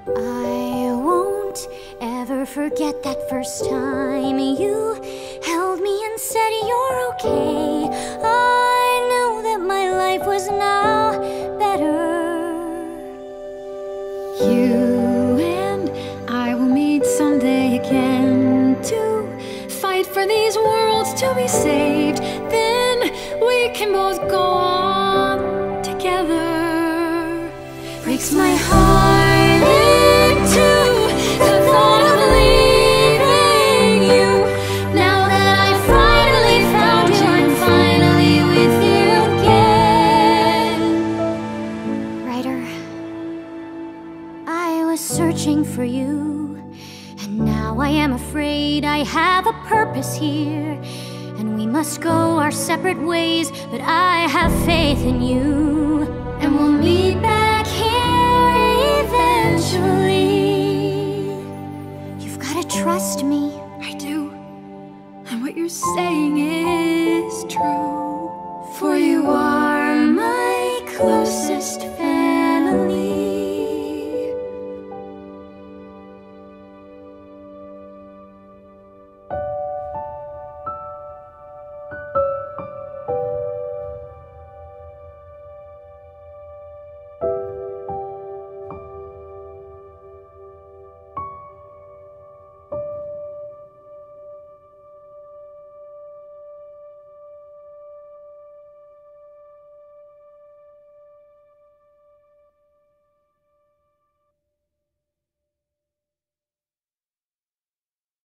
I won't ever forget that first time you held me and said you're okay. I knew that my life was now better. You and I will meet someday again to fight for these worlds to be saved. Then we can both go on together. Breaks my heart in two, the thought of leaving you. Now that I finally found you, I'm finally with you again. Writer, I was searching for you, and now I am afraid I have a purpose here, and we must go our separate ways, but I have faith in you, and we'll meet back here eventually. You've gotta trust me. I do, and what you're saying is true. For you are my closest family.